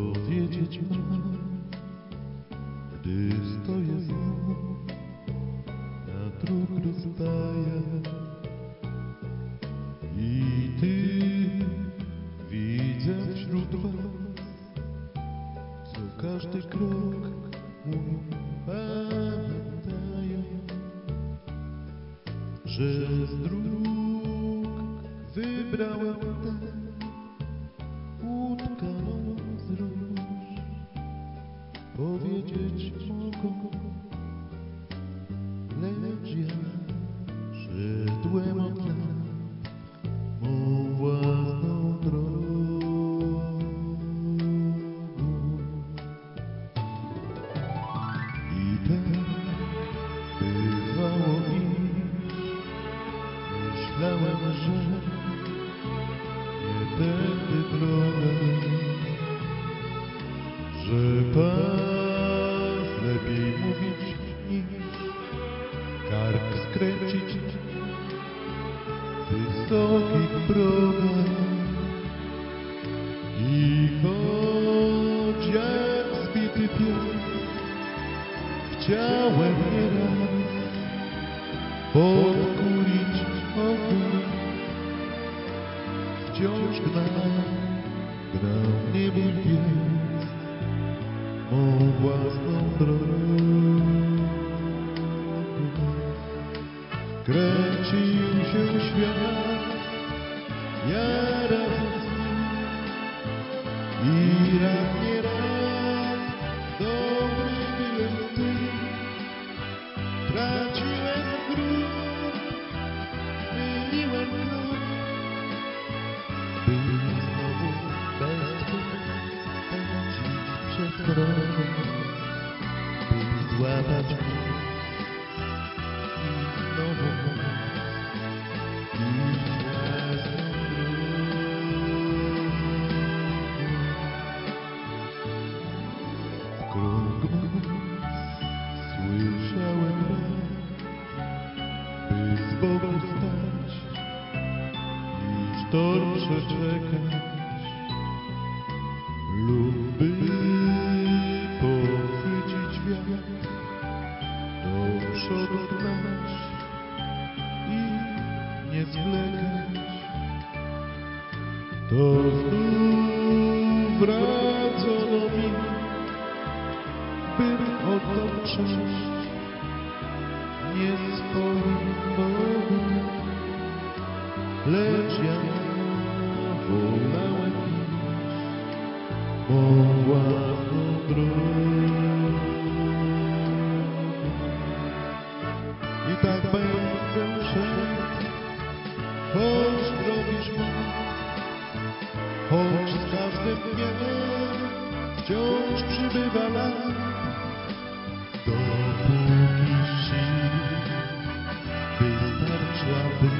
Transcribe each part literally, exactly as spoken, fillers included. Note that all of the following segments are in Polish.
powiedzieć mam, gdy stoję znów na dróg rozstaję i ty widzę wśród was, co każdy krok mój pamiętają, że z dróg wybrałem tę utkaną z róż. Powiedzieć mogą, lecz ja szedłem od lat mą własną drogą. I tak bywało mi, myślałem, że nie tędy droga, że pas lepiej mówić niż kark skręcić w wysokich progach. I choć jak zbity pies chciałem nieraz podkulić ogon, wciąż gnał, gnał mnie mój pies mą własną drogą. Kręcił się świat, ja razem z nim i raz nie raz dobry byłem w tym. Traciłem grób, myliłem krok, by znowu bez tchu pędzić przed drogą, by złapać mnie i znowu iść własną drogą. W krąg słyszałem raz, by z boku stać i sztorm przeczekać, lub by pochwycić wiatr, do przodu gnać i nie zwlekać. To znów wracono mi, bym oddał cześć nie swoim Bogu, lecz ja wolałem iść mą własną drogą. I tak będę szedł, choć drogi szmat, choć z każdym dniem wciąż przybywa lat, dopóki sił wystarcza, by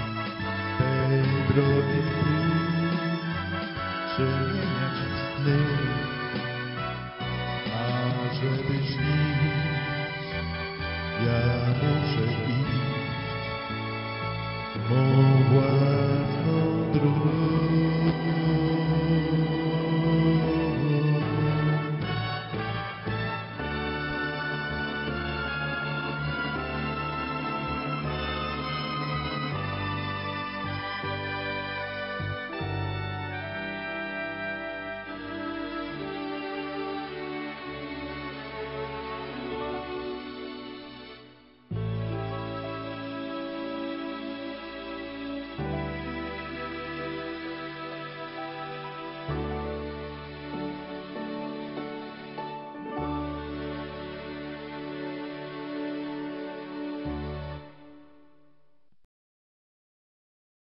tej drogi przemieniać w sny.